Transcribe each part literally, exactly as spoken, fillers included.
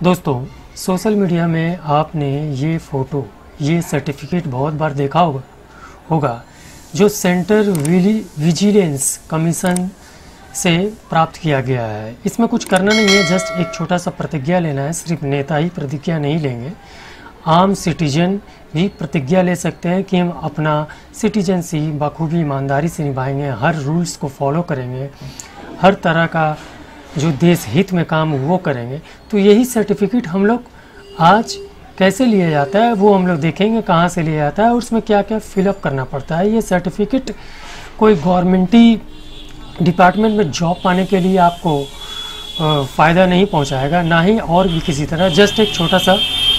दोस्तों, social media में आपने ये फ़ोटो, ये सर्टिफिकेट बहुत बार देखा होगा होगा जो सेंटर विजिलेंस कमीशन से प्राप्त किया गया है। इसमें कुछ करना नहीं है, जस्ट एक छोटा सा प्रतिज्ञा लेना है। सिर्फ नेता ही प्रतिज्ञा नहीं लेंगे, आम सिटीजन भी प्रतिज्ञा ले सकते हैं कि हम अपना सिटीजनसी बखूबी ईमानदारी से निभाएंगे, हर रूल्स को फॉलो करेंगे, हर तरह का जो देश हित में काम वो करेंगे। तो यही सर्टिफिकेट हम लोग आज कैसे लिया जाता है वो हम लोग देखेंगे, कहाँ से लिया जाता है और उसमें क्या क्या फिलअप करना पड़ता है। ये सर्टिफिकेट कोई गवर्नमेंटी डिपार्टमेंट में जॉब पाने के लिए आपको फ़ायदा नहीं पहुंचाएगा, ना ही और भी किसी तरह। जस्ट एक छोटा सा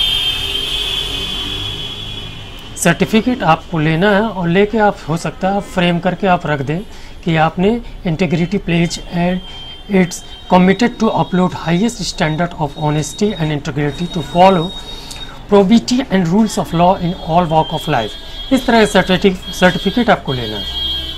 सर्टिफिकेट आपको लेना है और लेके आप हो सकता है आप फ्रेम करके आप रख दें कि आपने integrity pledge and it's committed to uphold highest standard of honesty and integrity to follow probity and rules of law in all walk of life. इस तरह का सर्टिफिकेट आपको लेना है।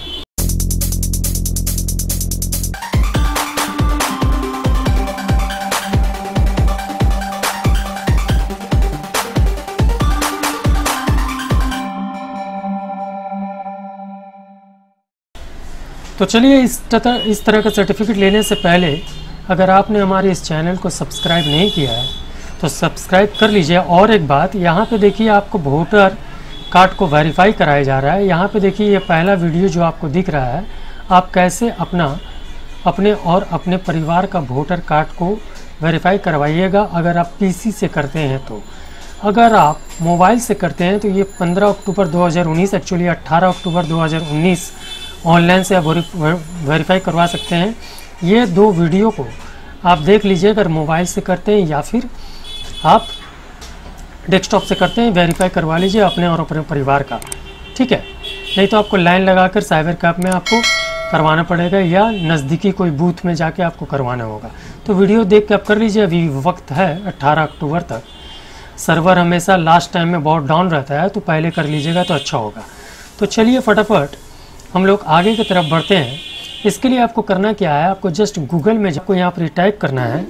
तो चलिए, इस तरह इस तरह का सर्टिफिकेट लेने से पहले अगर आपने हमारे इस चैनल को सब्सक्राइब नहीं किया है तो सब्सक्राइब कर लीजिए। और एक बात, यहाँ पे देखिए आपको वोटर कार्ड को वेरीफाई कराया जा रहा है। यहाँ पे देखिए ये पहला वीडियो जो आपको दिख रहा है, आप कैसे अपना अपने और अपने परिवार का वोटर कार्ड को वेरीफाई करवाइएगा अगर आप पीसी से करते हैं तो। अगर आप मोबाइल से करते हैं तो ये पंद्रह अक्टूबर दो हज़ार उन्नीस एक्चुअली अट्ठारह अक्टूबर दो हज़ार उन्नीस ऑनलाइन से आप वेरीफाई करवा सकते हैं। ये दो वीडियो को आप देख लीजिए अगर मोबाइल से करते हैं या फिर आप डेस्कटॉप से करते हैं, वेरीफाई करवा लीजिए अपने और अपने परिवार का, ठीक है। नहीं तो आपको लाइन लगाकर साइबर कैफ में आपको करवाना पड़ेगा या नज़दीकी कोई बूथ में जाके आपको करवाना होगा। तो वीडियो देख के आप कर लीजिए। अभी वक्त है अट्ठारह अक्टूबर तक। सर्वर हमेशा लास्ट टाइम में बहुत डाउन रहता है, तो पहले कर लीजिएगा तो अच्छा होगा। तो चलिए फटाफट हम लोग आगे की तरफ बढ़ते हैं। इसके लिए आपको करना क्या है, आपको जस्ट गूगल में आपको यहाँ पर टाइप करना है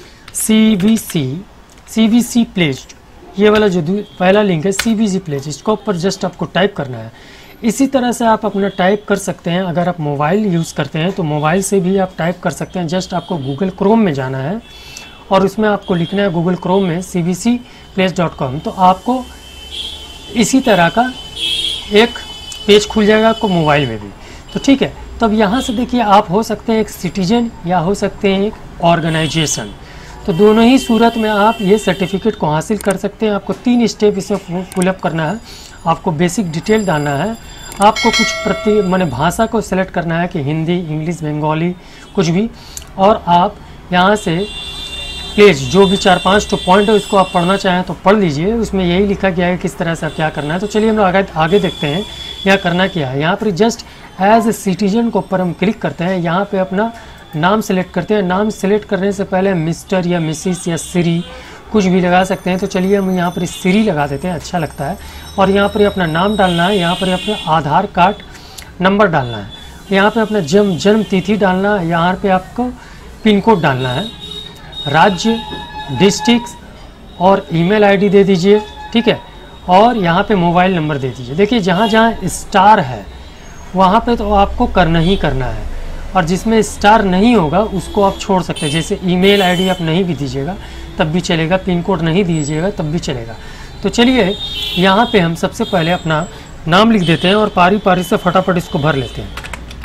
C V C C V C pledge. ये वाला जो पहला लिंक है सी वी सी प्लेज, इसको ऊपर जस्ट आपको टाइप करना है। इसी तरह से आप अपना टाइप कर सकते हैं। अगर आप मोबाइल यूज़ करते हैं तो मोबाइल से भी आप टाइप कर सकते हैं। जस्ट आपको गूगल क्रोम में जाना है और उसमें आपको लिखना है गूगल क्रोम में C V C pledge dot com. तो आपको इसी तरह का एक पेज खुल जाएगा आपको मोबाइल में भी, तो ठीक है। तब यहाँ से देखिए आप हो सकते हैं एक सिटीजन या हो सकते हैं एक ऑर्गेनाइजेशन। तो दोनों ही सूरत में आप ये सर्टिफिकेट को हासिल कर सकते हैं। आपको तीन स्टेप इसमें फुलअप करना है। आपको बेसिक डिटेल डालना है, आपको कुछ प्रति माने भाषा को सेलेक्ट करना है कि हिंदी, इंग्लिश, बंगाली, कुछ भी। और आप यहाँ से प्लेज जो भी चार पांच तो पॉइंट है उसको आप पढ़ना चाहें तो पढ़ लीजिए। उसमें यही लिखा गया है किस तरह से आप क्या करना है। तो चलिए हम लोग आगे आगे देखते हैं यहाँ करना क्या है। यहाँ पर जस्ट एज ए सिटीजन को ऊपर हम क्लिक करते हैं। यहाँ पे अपना नाम सेलेक्ट करते हैं। नाम सेलेक्ट करने से पहले मिस्टर या मिसिस या श्री कुछ भी लगा सकते हैं। तो चलिए हम यहाँ पर श्री लगा देते हैं, अच्छा लगता है। और यहाँ पर अपना नाम डालना है, यहाँ पर अपना आधार कार्ड नंबर डालना है, यहाँ पे अपना जन्म जन्म तिथि डालना है, यहाँ पे आपको पिन कोड डालना है, राज्य, डिस्ट्रिक्ट और ईमेल आईडी दे दीजिए, ठीक है। और यहाँ पे मोबाइल नंबर दे दीजिए। देखिए जहाँ जहाँ स्टार है वहाँ पे तो आपको करना ही करना है, और जिसमें स्टार नहीं होगा उसको आप छोड़ सकते हैं। जैसे ईमेल आईडी आप नहीं भी दीजिएगा तब भी चलेगा, पिन कोड नहीं दीजिएगा तब भी चलेगा। तो चलिए यहाँ पे हम सबसे पहले अपना नाम लिख देते हैं और पारी पारी से फटाफट इसको भर लेते हैं।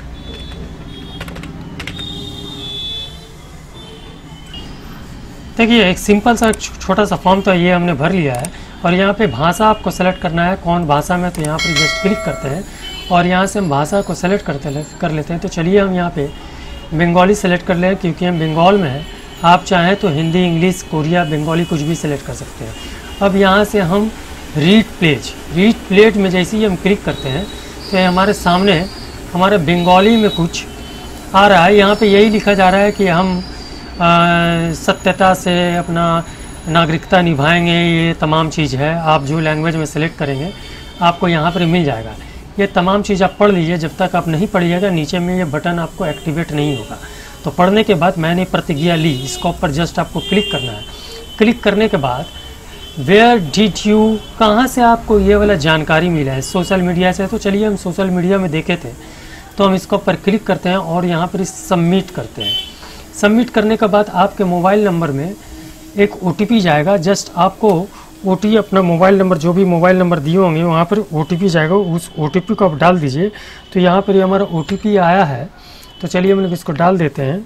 देखिए एक सिंपल सा छोटा सा फॉर्म तो ये हमने भर लिया है। और यहाँ पे भाषा आपको सेलेक्ट करना है, कौन भाषा में, तो यहाँ पर जस्ट क्लिक करते हैं और यहाँ से हम भाषा को सेलेक्ट करते कर लेते हैं। तो चलिए हम यहाँ पे बंगाली सेलेक्ट कर लें क्योंकि हम बंगाल में हैं। आप चाहें तो हिंदी, इंग्लिश, कोरिया, बंगाली कुछ भी सेलेक्ट कर सकते हैं। अब यहाँ से हम रीड प्लेज रीड प्लेज में जैसे ही हम क्लिक करते हैं तो हमारे सामने हमारे बंगाली में कुछ आ रहा है। यहाँ पे यही लिखा जा रहा है कि हम आ, सत्यता से अपना नागरिकता निभाएंगे, ये तमाम चीज़ है। आप जो लैंग्वेज में सेलेक्ट करेंगे आपको यहाँ पर मिल जाएगा। ये तमाम चीज़ आप पढ़ लीजिए। जब तक आप नहीं पढ़िएगा नीचे में ये बटन आपको एक्टिवेट नहीं होगा। तो पढ़ने के बाद मैंने प्रतिज्ञा ली, इसको ऊपर जस्ट आपको क्लिक करना है। क्लिक करने के बाद वेयर डिड यू, कहाँ से आपको ये वाला जानकारी मिला है, सोशल मीडिया से। तो चलिए हम सोशल मीडिया में देखे थे, तो हम इसके ऊपर क्लिक करते हैं और यहाँ पर सबमिट करते हैं। सबमिट करने के बाद आपके मोबाइल नंबर में एक ओ टी पी जाएगा। जस्ट आपको ओ टी पी अपना मोबाइल नंबर, जो भी मोबाइल नंबर दिए होंगे वहाँ पर ओ टी पी जाएगा, उस ओ टी पी को आप डाल दीजिए। तो यहाँ पर ये हमारा ओ टी पी आया है, तो चलिए हम लोग इसको डाल देते हैं।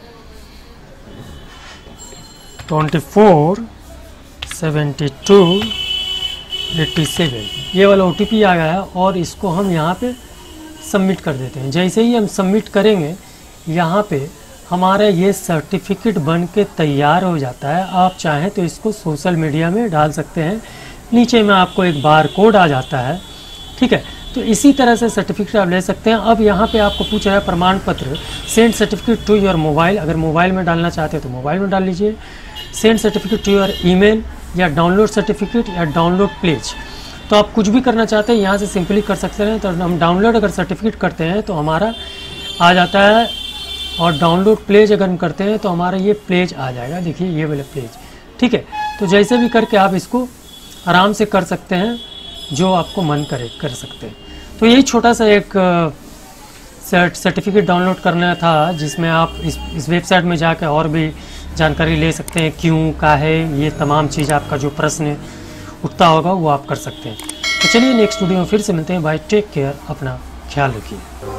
Twenty four seventy two eighty seven ये वाला ओ टी पी आ गया है और इसको हम यहाँ पे सबमिट कर देते हैं। जैसे ही हम सबमिट करेंगे यहाँ पे हमारा ये सर्टिफिकेट बन के तैयार हो जाता है। आप चाहें तो इसको सोशल मीडिया में डाल सकते हैं। नीचे में आपको एक बार कोड आ जाता है, ठीक है। तो इसी तरह से सर्टिफिकेट आप ले सकते हैं। अब यहाँ पे आपको पूछ रहा है प्रमाण पत्र, send certificate to your mobile. अगर मोबाइल में डालना चाहते हैं तो मोबाइल में डाल लीजिए। Send certificate to your email, या डाउनलोड सर्टिफिकेट, या डाउनलोड प्लेज। तो आप कुछ भी करना चाहते हैं यहाँ से सिंपली कर सकते हैं। तो हम डाउनलोड अगर सर्टिफिकेट करते हैं तो हमारा आ जाता है, और डाउनलोड प्लेज अगर हम करते हैं तो हमारा ये प्लेज आ जाएगा। देखिए ये वाला प्लेज, ठीक है। तो जैसे भी करके आप इसको आराम से कर सकते हैं, जो आपको मन करे कर सकते हैं। तो यही छोटा सा एक सर्टिफिकेट डाउनलोड करना था, जिसमें आप इस इस वेबसाइट में जाकर और भी जानकारी ले सकते हैं, क्यों का है, ये तमाम चीज़ आपका जो प्रश्न उठता होगा वो आप कर सकते हैं। तो चलिए नेक्स्ट वीडियो में फिर से मिलते हैं। बाय, टेक केयर, अपना ख्याल रखिए।